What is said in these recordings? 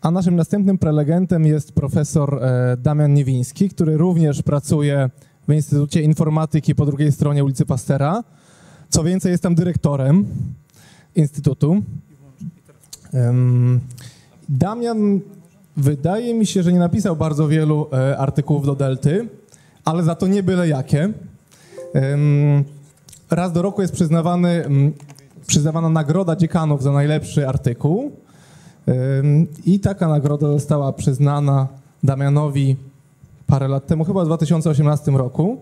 A naszym następnym prelegentem jest profesor Damian Niewiński, który również pracuje w Instytucie Informatyki po drugiej stronie ulicy Pastera. Co więcej, jest tam dyrektorem Instytutu. Damian, wydaje mi się, że nie napisał bardzo wielu artykułów do Delty, ale za to nie byle jakie. Raz do roku jest przyznawana nagroda dziekanów za najlepszy artykuł i taka nagroda została przyznana Damianowi parę lat temu, chyba w 2018 roku.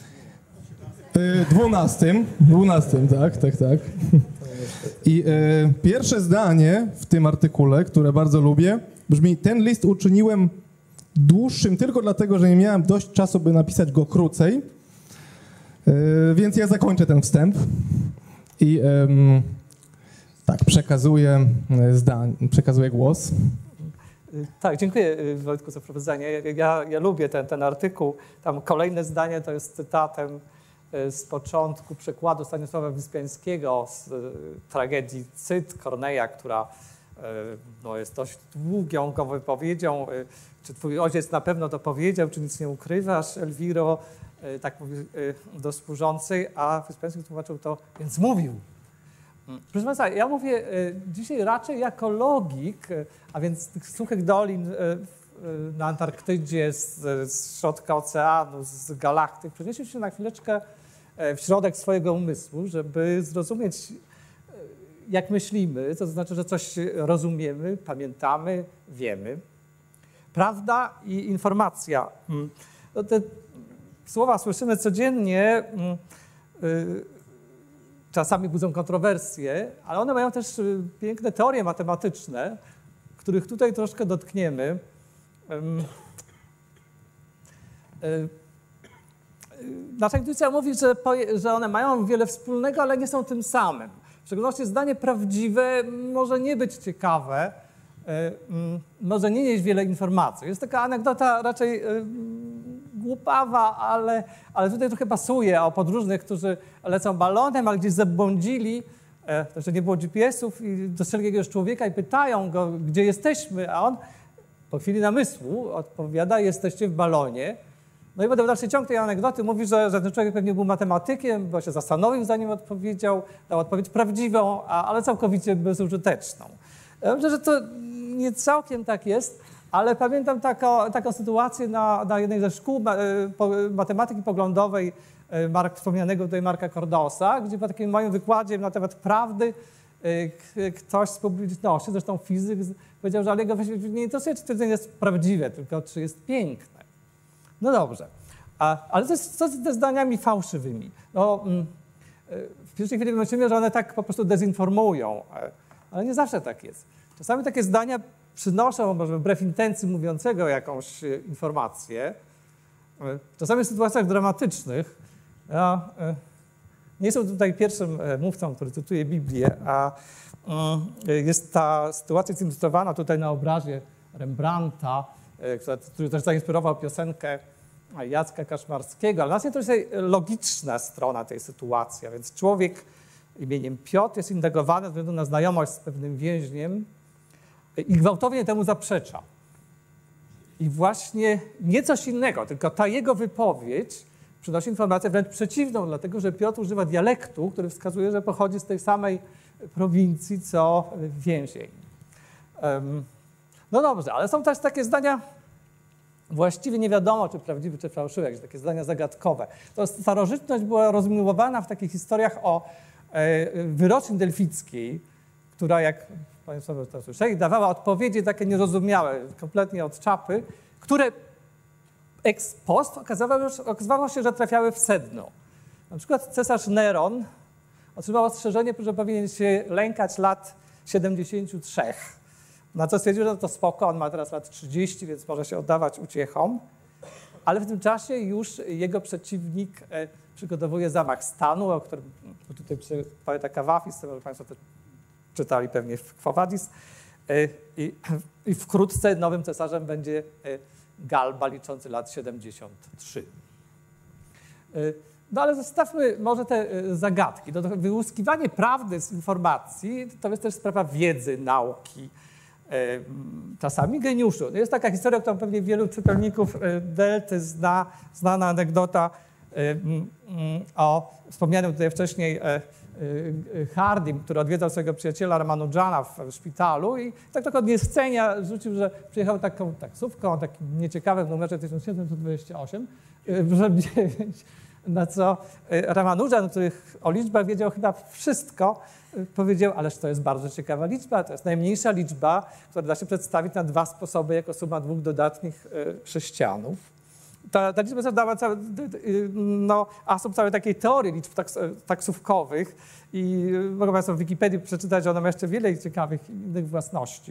12, tak. I pierwsze zdanie w tym artykule, które bardzo lubię, brzmi: ten list uczyniłem dłuższym tylko dlatego, że nie miałem dość czasu, by napisać go krócej, więc ja zakończę ten wstęp i tak, przekazuję głos. Tak, dziękuję Wojtku za prowadzenie. Ja lubię ten artykuł. Tam kolejne zdanie to jest cytatem z początku przekładu Stanisława Wyspiańskiego z tragedii Cyd Korneja, która jest dość długią wypowiedzią. Czy twój ojciec na pewno to powiedział, czy nic nie ukrywasz, Elwiro? Tak mówi do służącej, a Wyspiański tłumaczył to, więc mówił. Proszę Państwa, ja mówię dzisiaj raczej jako logik, a więc z tych suchych dolin na Antarktydzie, z środka oceanu, z galaktyk, przenieśmy się na chwileczkę w środek swojego umysłu, żeby zrozumieć, jak myślimy, to znaczy, że coś rozumiemy, pamiętamy, wiemy. Prawda i informacja. No te słowa słyszymy codziennie, czasami budzą kontrowersje, ale one mają też piękne teorie matematyczne, których tutaj troszkę dotkniemy. Nasza intuicja mówi, że one mają wiele wspólnego, ale nie są tym samym. W szczególności zdanie prawdziwe może nie być ciekawe, może nie nieść wiele informacji. Jest taka anegdota raczej głupawa, ale tutaj trochę pasuje o podróżnych, którzy lecą balonem, ale gdzieś zabłądzili, że nie było GPS-ów i dostrzegli jakiegoś człowieka i pytają go, gdzie jesteśmy, a on po chwili namysłu odpowiada: jesteście w balonie. No i potem dalszy ciąg tej anegdoty mówi, że ten człowiek pewnie był matematykiem, bo się zastanowił, zanim odpowiedział, dał odpowiedź prawdziwą, ale całkowicie bezużyteczną. Ja myślę, że to nie całkiem tak jest, ale pamiętam taką sytuację na jednej ze szkół matematyki poglądowej wspomnianego tutaj Marka Kordosa, gdzie po takim moim wykładzie na temat prawdy ktoś z publiczności, zresztą fizyk, powiedział, że ale jego nie interesuje, czy twierdzenie jest prawdziwe, tylko czy jest piękne. No dobrze, ale co ze zdaniami fałszywymi? No, w pierwszej chwili myślimy, że one tak po prostu dezinformują, ale nie zawsze tak jest. Czasami takie zdania przynoszą, może wbrew intencji mówiącego, jakąś informację. Czasami w sytuacjach dramatycznych. Ja nie jestem tutaj pierwszym mówcą, który cytuje Biblię, a jest ta sytuacja zilustrowana tutaj na obrazie Rembrandta, który też zainspirował piosenkę Jacka Kaszmarskiego, ale nas interesuje logiczna strona tej sytuacji, a więc człowiek imieniem Piotr jest indagowany ze względu na znajomość z pewnym więźniem i gwałtownie temu zaprzecza. I właśnie nie coś innego, tylko ta jego wypowiedź przynosi informację wręcz przeciwną, dlatego że Piotr używa dialektu, który wskazuje, że pochodzi z tej samej prowincji, co więzień. No dobrze, ale są też takie zdania właściwie nie wiadomo, czy prawdziwe, czy fałszywe, jakieś takie zdania zagadkowe. To starożytność była rozmiłowana w takich historiach o wyroczni delfickiej, która, jak Państwo to słyszeli, dawała odpowiedzi takie niezrozumiałe, kompletnie od czapy, które ex post okazywało się, że trafiały w sedno. Na przykład cesarz Neron otrzymał ostrzeżenie, że powinien się lękać lat 73. Na co stwierdził, że to spoko, on ma teraz lat 30, więc może się oddawać uciechom. Ale w tym czasie już jego przeciwnik przygotowuje zamach stanu, o którym tutaj poeta Kawafis, może Państwo to czytali pewnie w Quo Vadis. I wkrótce nowym cesarzem będzie Galba, liczący lat 73. No ale zostawmy może te zagadki. Wyłuskiwanie prawdy z informacji to jest też sprawa wiedzy, nauki. czasami geniuszu. Jest taka historia, którą pewnie wielu czytelników Delty zna, znana anegdota o wspomnianym tutaj wcześniej Hardim, który odwiedzał swojego przyjaciela Ramanujana w szpitalu i tak od niechcenia rzucił, że przyjechał taką taksówką, takim nieciekawym numerze 1728, 9, na co Ramanujan, który o liczbach wiedział chyba wszystko, powiedział, ależ to jest bardzo ciekawa liczba, to jest najmniejsza liczba, która da się przedstawić na 2 sposoby jako suma 2 dodatnich sześcianów. Ta liczba zadała asum całej takiej teorii liczb taksówkowych i mogą Państwo w Wikipedii przeczytać, że ona ma jeszcze wiele ciekawych innych własności.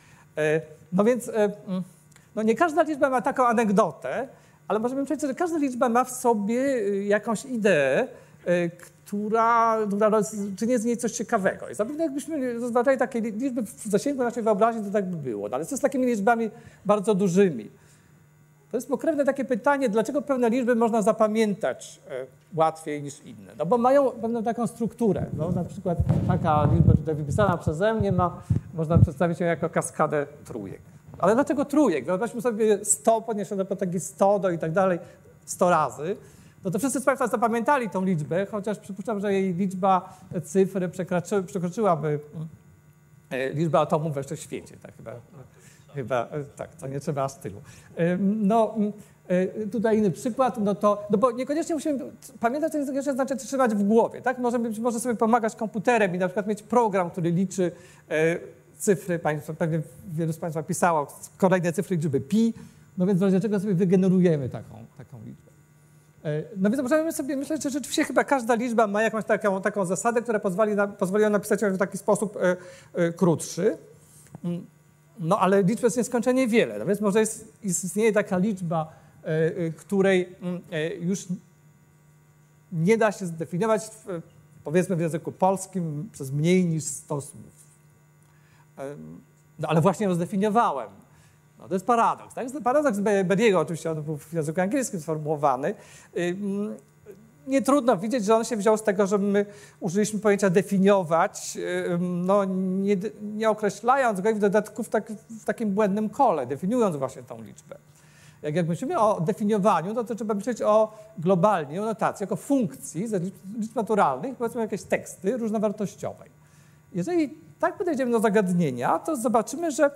No więc nie każda liczba ma taką anegdotę, ale możemy powiedzieć, że każda liczba ma w sobie jakąś ideę, która czyni z niej coś ciekawego. I zapewne jakbyśmy rozważali takie liczby w zasięgu naszej wyobraźni, to tak by było. No, ale co z takimi liczbami bardzo dużymi? To jest pokrewne takie pytanie, dlaczego pewne liczby można zapamiętać łatwiej niż inne. No bo mają pewną taką strukturę. No, na przykład taka liczba tutaj wypisana przeze mnie można przedstawić ją jako kaskadę trójek. Ale dlaczego trójek? Wyobraźmy sobie 100 podniesione do potęgi 100 i tak dalej 100 razy. No to wszyscy z Państwa zapamiętali tą liczbę, chociaż przypuszczam, że jej liczba cyfr przekroczyłaby liczbę atomów we wszechświecie. Tak, chyba tak, to nie trzeba aż tylu. No, tutaj inny przykład, no bo niekoniecznie musimy pamiętać, co niekoniecznie znaczy trzymać w głowie. Tak? Może sobie pomagać komputerem i na przykład mieć program, który liczy cyfry, pewnie wielu z Państwa pisało kolejne cyfry liczby pi, no więc w razie czego sobie wygenerujemy taką liczbę. No więc możemy sobie myśleć, że rzeczywiście chyba każda liczba ma jakąś taką zasadę, która pozwoli napisać ją w taki sposób krótszy. No ale liczb jest nieskończenie wiele. No więc może istnieje taka liczba, której już nie da się zdefiniować, powiedzmy w języku polskim, przez mniej niż 100 słów. No ale właśnie ją zdefiniowałem. No, to jest paradoks. Tak? To jest paradoks Berry'ego, oczywiście on był w języku angielskim sformułowany. Nie trudno widzieć, że on się wziął z tego, że my użyliśmy pojęcia definiować, no, nie określając go i w dodatku w takim błędnym kole, definiując właśnie tą liczbę. Jak myślimy o definiowaniu, to trzeba myśleć globalnie o notacji, jako funkcji liczb naturalnych, powiedzmy jakieś teksty różnowartościowej. Jeżeli tak podejdziemy do zagadnienia, to zobaczymy, że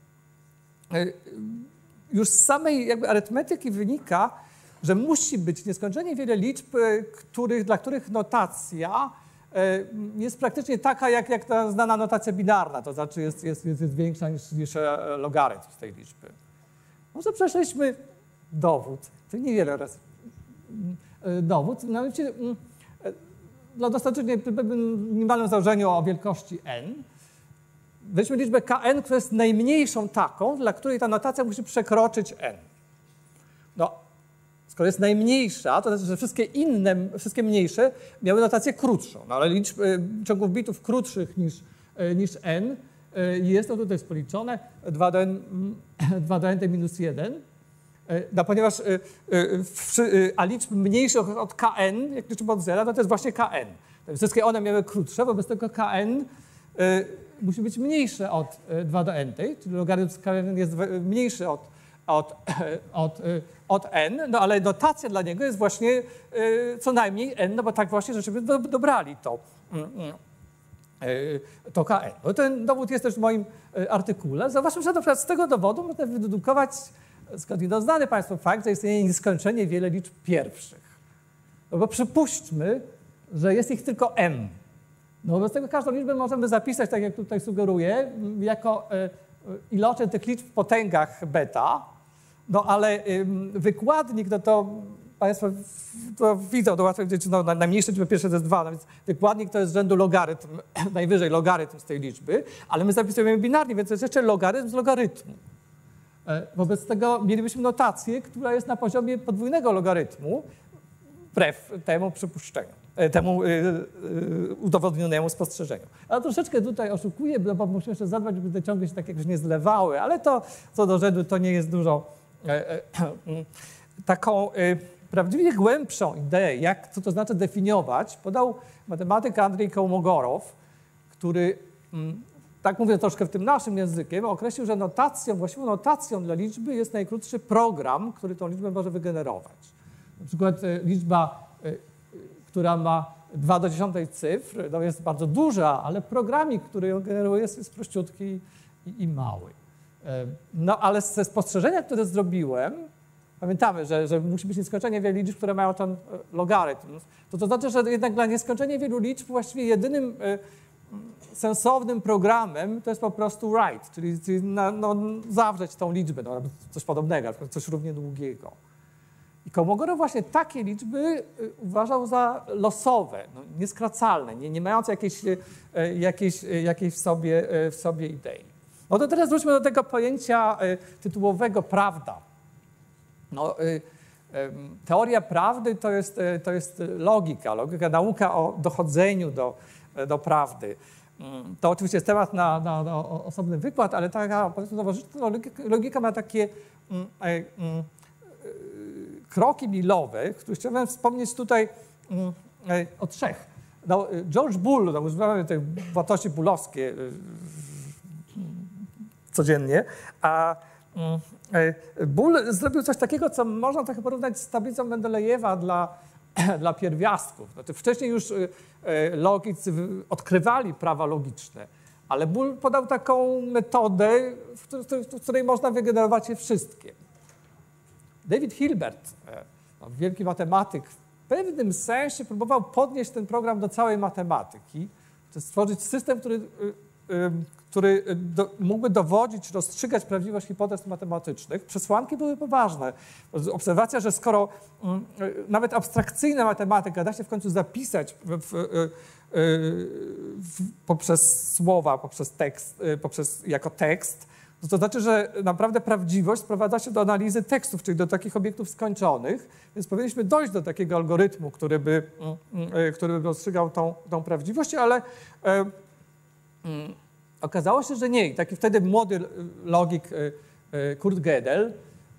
już z samej arytmetyki wynika, że musi być nieskończenie wiele liczb, dla których notacja jest praktycznie taka, jak ta znana notacja binarna, to znaczy jest większa niż logarytm z tej liczby. Może przeszliśmy dowód, to niewiele razy dowód, mianowicie dla dostarczenia minimalnym założeniu o wielkości n, weźmy liczbę kn, która jest najmniejszą taką, dla której ta notacja musi przekroczyć n. No, skoro jest najmniejsza, to znaczy, że wszystkie mniejsze miały notację krótszą, no, ale liczb ciągów bitów krótszych niż n jest to tutaj spoliczone 2 do n minus 1, no, ponieważ a liczb mniejszych od kn, jak liczymy od zera, to jest właśnie kn. Wszystkie one miały krótsze, wobec tego kn musi być mniejsze od 2 do n, czyli logarytm kn jest mniejszy od n, no ale notacja dla niego jest właśnie co najmniej n, no bo tak właśnie żeśmy dobrali to kn. No ten dowód jest też w moim artykule. Zauważmy, że na przykład z tego dowodu można wydedukować skądinąd znany Państwu fakt, że istnieje nieskończenie wiele liczb pierwszych. No bo przypuśćmy, że jest ich tylko m. No wobec tego każdą liczbę możemy zapisać, tak jak tutaj sugeruję, jako iloczyn tych liczb w potęgach beta, no ale wykładnik, no to Państwo to widzą, to łatwo widzieć, no najmniejsze liczby pierwsze to jest 2, no więc wykładnik to jest z rzędu logarytm, najwyżej logarytm z tej liczby, ale my zapisujemy binarnie, więc to jest jeszcze logarytm z logarytmu. Wobec tego mielibyśmy notację, która jest na poziomie podwójnego logarytmu, wbrew temu przypuszczeniu, temu udowodnionemu spostrzeżeniu. Ale troszeczkę tutaj oszukuję, bo musimy jeszcze zadbać, żeby te ciągi się tak jakoś nie zlewały, ale to co do rzędu to nie jest dużo. Taką prawdziwie głębszą ideę, co to znaczy definiować, podał matematyk Andrzej Kołmogorow, który tak mówię troszkę w tym naszym językiem, określił, że właściwą notacją dla liczby jest najkrótszy program, który tą liczbę może wygenerować. Na przykład liczba, która ma 2 do 10 cyfr, no jest bardzo duża, ale programik, który ją generuje, jest prościutki i mały. No ale ze spostrzeżenia, które zrobiłem, pamiętamy, że musi być nieskończenie wielu liczb, które mają ten logarytm. To znaczy, że jednak dla nieskończenie wielu liczb właściwie jedynym sensownym programem to jest po prostu write, czyli zawrzeć tą liczbę, coś podobnego, coś równie długiego. I Kolmogorow właśnie takie liczby uważał za losowe, nieskracalne, nie mające jakiejś w sobie idei. No to teraz wróćmy do tego pojęcia tytułowego prawda. Teoria prawdy to jest logika, nauka o dochodzeniu do prawdy. To oczywiście jest temat na osobny wykład, ale taka logika ma takie kroki milowe, które chciałbym wspomnieć tutaj o 3. George Boole, używamy tej wartości boolowskie codziennie, a Boole zrobił coś takiego, co można trochę porównać z tablicą Mendelejewa dla pierwiastków. Znaczy, wcześniej już logicy odkrywali prawa logiczne, ale Boole podał taką metodę, w której można wygenerować je wszystkie. David Hilbert, wielki matematyk, w pewnym sensie próbował podnieść ten program do całej matematyki, to stworzyć system, który mógłby dowodzić, rozstrzygać prawdziwość hipotez matematycznych. Przesłanki były poważne. Obserwacja, że skoro nawet abstrakcyjna matematyka da się w końcu zapisać poprzez słowa, poprzez tekst, jako tekst, to znaczy, że naprawdę prawdziwość sprowadza się do analizy tekstów, czyli do takich obiektów skończonych, więc powinniśmy dojść do takiego algorytmu, który by rozstrzygał tą prawdziwość, ale okazało się, że nie. I taki wtedy młody logik Kurt Gödel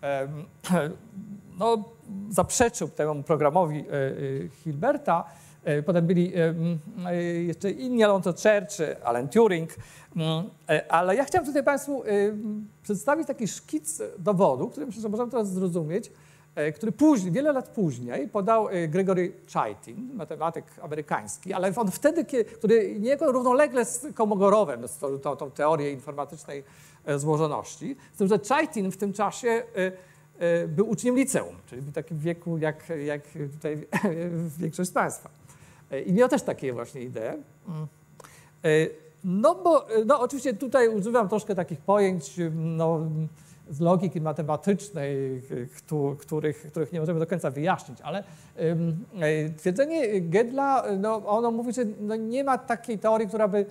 zaprzeczył temu programowi Hilberta. Potem byli jeszcze inni, Alonzo Church, Alan Turing. Ale ja chciałem tutaj Państwu przedstawić taki szkic dowodu, który myślę, że możemy teraz zrozumieć, który wiele lat później podał Gregory Chaitin, matematyk amerykański, ale on wtedy, który niejako równolegle z Kolmogorowem stworzył tą teorię informatycznej złożoności. Z tym, że Chaitin w tym czasie był uczniem liceum, czyli w takim wieku jak tutaj większość z Państwa. I miał też takie właśnie idee. Oczywiście tutaj używam troszkę takich pojęć z logiki matematycznej, których nie możemy do końca wyjaśnić, ale twierdzenie Gödela, ono mówi, że nie ma takiej teorii, która by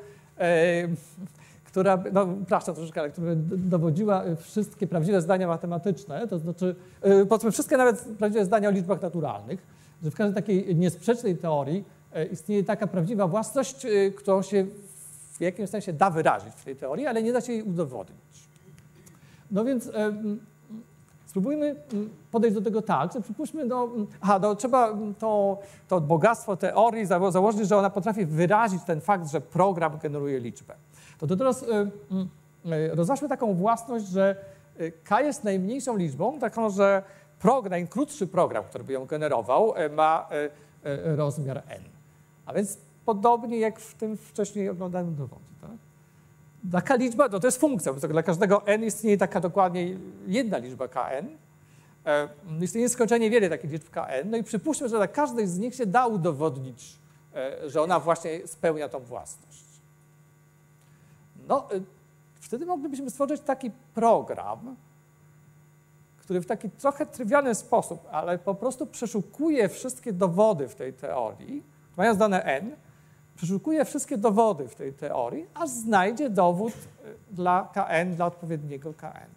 dowodziła wszystkie prawdziwe zdania matematyczne, to znaczy powiedzmy wszystkie nawet prawdziwe zdania o liczbach naturalnych, że w każdej takiej niesprzecznej teorii istnieje taka prawdziwa własność, którą się w jakimś sensie da wyrazić w tej teorii, ale nie da się jej udowodnić. No więc spróbujmy podejść do tego tak, że przypuśćmy, trzeba to bogactwo teorii założyć, że ona potrafi wyrazić ten fakt, że program generuje liczbę. To teraz rozważmy taką własność, że k jest najmniejszą liczbą, taką, że najkrótszy program, który by ją generował, ma rozmiar n. A więc podobnie jak w tym wcześniej oglądanym dowodzie. Tak? Taka liczba, to jest funkcja, bo dla każdego n istnieje taka dokładnie jedna liczba kn. Istnieje nieskończenie wiele takich liczb kn, no i przypuśćmy, że dla każdej z nich się da udowodnić, że ona właśnie spełnia tą własność. Wtedy moglibyśmy stworzyć taki program, który w taki trochę trywialny sposób, ale po prostu przeszukuje wszystkie dowody w tej teorii, mając dane n, przeszukuje wszystkie dowody w tej teorii, aż znajdzie dowód dla kn, dla odpowiedniego kn.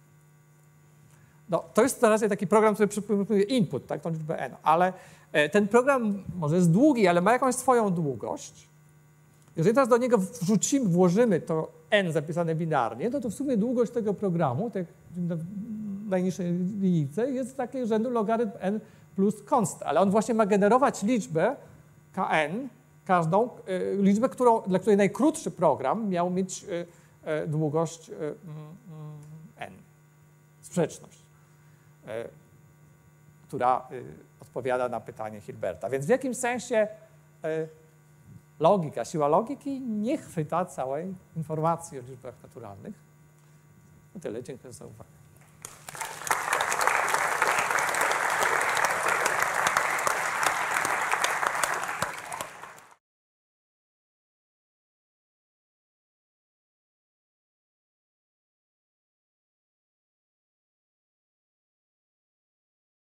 To jest na razie taki program, który przypomina input, tak, tą liczbę n, ale ten program może jest długi, ale ma jakąś swoją długość. Jeżeli teraz do niego włożymy to n zapisane binarnie, to w sumie długość tego programu, tak w najniższej linijce, jest takiej rzędu logarytm n plus const, ale on właśnie ma generować liczbę kn każdą liczbę, dla której najkrótszy program miał mieć długość n, sprzeczność, która odpowiada na pytanie Hilberta. Więc w jakimś sensie logika, siła logiki nie chwyta całej informacji o liczbach naturalnych. No tyle, dziękuję za uwagę.